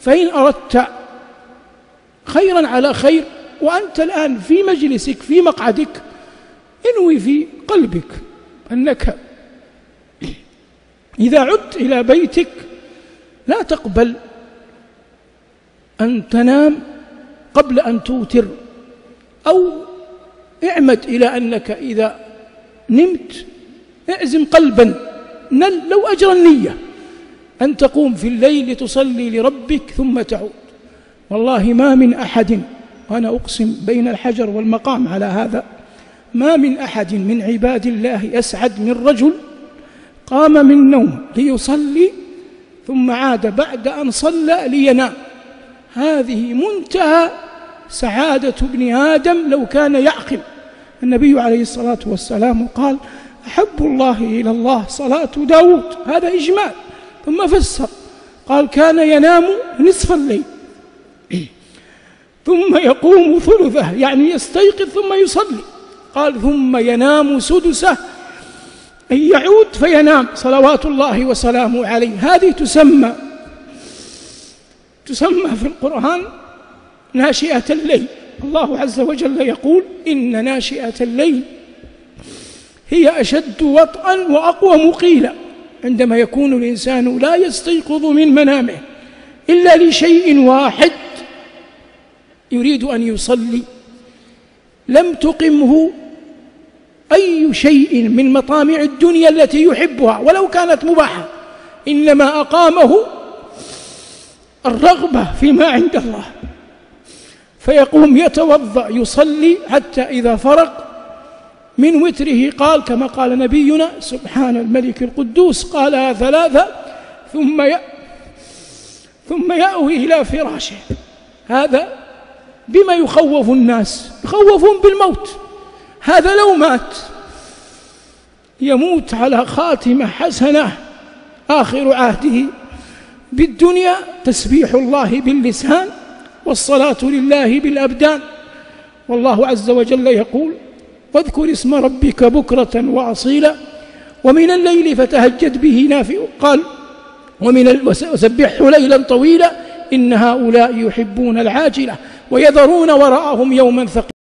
فإن أردت خيرا على خير وأنت الآن في مجلسك في مقعدك، انوي في قلبك أنك إذا عدت إلى بيتك لا تقبل أن تنام قبل أن توتر، أو اعمد إلى أنك إذا نمت اعزم قلبا لو أجر النية أن تقوم في الليل لتصلي لربك ثم تعود. والله ما من أحد، وأنا أقسم بين الحجر والمقام على هذا، ما من أحد من عباد الله يسعد من رجل قام من نوم ليصلي ثم عاد بعد أن صلى لينام. هذه منتهى سعادة ابن آدم لو كان يعقل. النبي عليه الصلاة والسلام قال: أحب الله إلى الله صلاة داود، هذا إجمال، ثم فسر قال: كان ينام نصف الليل ثم يقوم ثلثه، يعني يستيقظ ثم يصلي. قال: ثم ينام سدسه، أن يعود فينام صلوات الله وسلامه عليه. هذه تسمى في القرآن ناشئة الليل. الله عز وجل يقول: إن ناشئة الليل هي أشد وطئا وأقوم قيلا. عندما يكون الإنسان لا يستيقظ من منامه إلا لشيء واحد، يريد أن يصلي، لم تقمه أي شيء من مطامع الدنيا التي يحبها ولو كانت مباحة، إنما أقامه الرغبة فيما عند الله، فيقوم يتوضأ يصلي حتى إذا فرغ من وتره قال كما قال نبينا: سبحان الملك القدوس، قالها ثلاثة ثم يأوي إلى فراشه. هذا بما يخوف الناس؟ يخوفون بالموت. هذا لو مات يموت على خاتمة حسنة، آخر عهده بالدنيا تسبيح الله باللسان والصلاة لله بالأبدان. والله عز وجل يقول: واذكر اسم ربك بكرة وأصيلا ومن الليل فتهجد به نافع، قال: وسبحه ليلا طويلا إن هؤلاء يحبون العاجلة ويذرون وراءهم يوما ثقيلا.